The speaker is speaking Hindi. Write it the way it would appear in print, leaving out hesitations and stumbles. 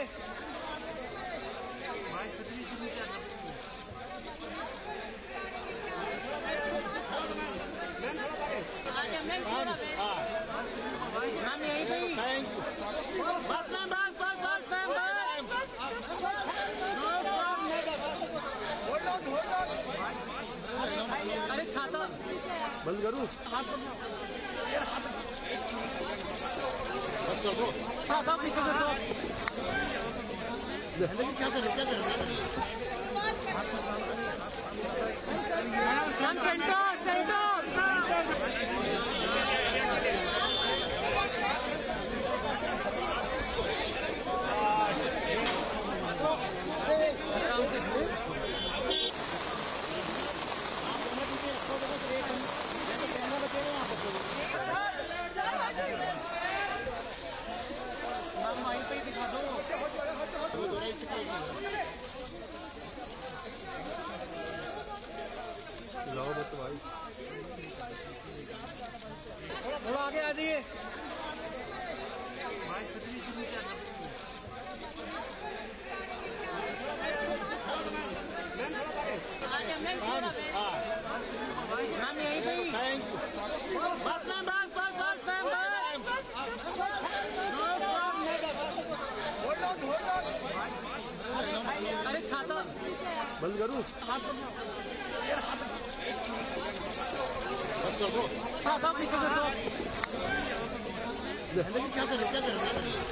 मैम यहीं पे ही। बस मैम बस बस बस मैम अरे छाता बंद करूँ? छाता पीछे कर दो। क्या करें सेंटर सेंटर वहीं पे ही दिखा दो। लाओ मत भाई, थोड़ा आगे आ जाइए। मैम यहीं पे ही। बस मैम बस बस बस मैम अरे छाता बंद करूँ? छाता पीछे कर दो। क्या करें